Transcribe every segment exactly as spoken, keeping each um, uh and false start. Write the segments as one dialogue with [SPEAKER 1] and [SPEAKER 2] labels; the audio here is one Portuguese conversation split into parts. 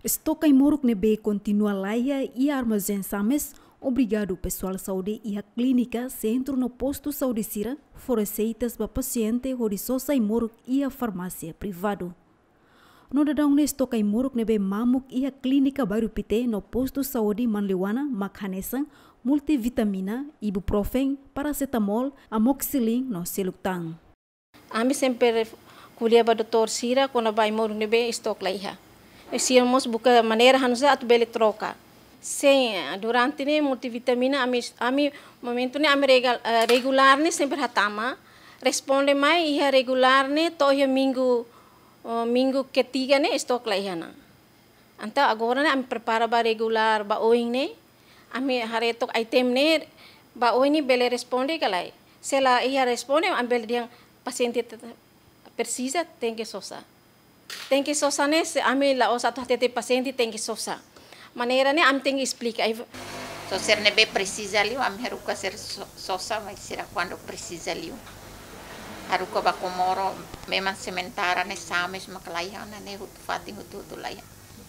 [SPEAKER 1] Estoca em Moruk Nebe continua laia e armazém Sames. Obrigado, pessoal de saúde e a clínica Centro no Posto Saúde Sira, for receitas para paciente Horisosa em Moruk e a farmácia privado. No dadão estoca em Moruk Nebe Mamuk e a clínica Bairupite no Posto Saúde Manliwana, Makhanesan, multivitamina, ibuprofen, paracetamol, amoxicilin no Seluktang.
[SPEAKER 2] Kami sempre kuliah ba doutor Sira quando vai Moruk Nebe estok laiha. Siamos buka maneira hanusa atu bele troca. Sem durante ne multivitamina ami ami momento ne ami regal, uh, regular ne sempre hatama. Responde mai ia regular ne to ia minggu uh, minggu ketiga ne estok laiha na. Anta agora ne ami prepara ba regular ba oing ne. Ami haretok item ne ba oing ne bele responde kalai. Sela ia responde am bele diang paciente precisa tem que sosa. Tem que sosa ne ami la osa to tete paciente tem que sosa. Maneira ne am tem que explicar.
[SPEAKER 3] So ser nebe precisa liu am haruka ser sosa vai ser quando precisa liu. Haruka ba komoro memang sementara ne sames maklaiha na ne hutu fating hutu hutu laiha.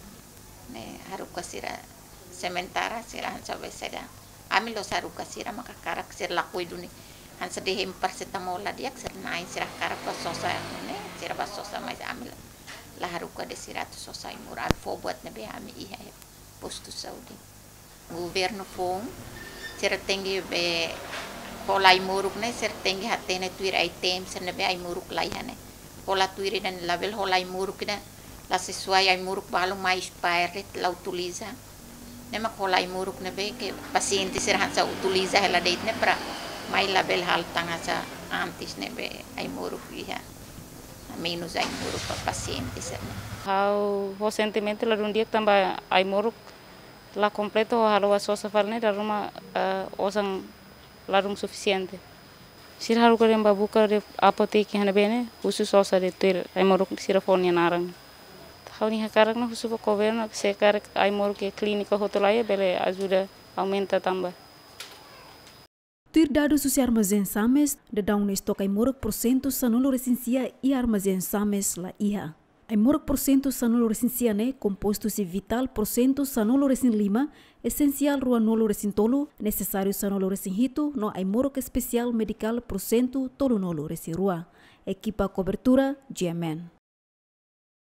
[SPEAKER 3] Ne haruka sira sementara sira hansa beseda. Ami lo haruka sira maka karak sir lakui duni. Hansa dehem paracetamol la dia sir nai sira karak ba sosa ne sira ba sosa mais ami la haruka de sira tu sosa imur am fo buat nebe ami iha posto saúde. Governo fom sira tengi be pola imuruk ne sir tengi hatene tuir item sir nebe imuruk laihane. Pola tuir dan label hola imuruk ne la sesuai imuruk balu mais expire la utiliza. Nema hola imuruk nebe ke paciente sir hansa utiliza hela date ne para mai label hal tanga sa antes nebe imuruk iha. Menos ai moruk para pacientes.
[SPEAKER 4] How recentemente lá um dia também ai moruk lá completo halo sosa falne da rumah osang larum suficiente. Sir haru ko remba buka de apoteke hana bene khusus sosa de ter ai moruk sirafonia narang. How ni hakarak na khusus ko governo se karak ai moruk ke clínica hotelaia bele ajuda aumenta também.
[SPEAKER 1] Ter dados dos armazém Sames, de dar um estoque em Moruk por cento sanolo recensia e armazém Sames la iha. Em Moruk por cento sanolo recensia ne, composto se vital por cento sanolo recin lima, essencial rua nolo recin tolo, necessário sanolo recin hito, no em Moruk especial medical por cento tolo nolo recin rua. Equipa cobertura G M N.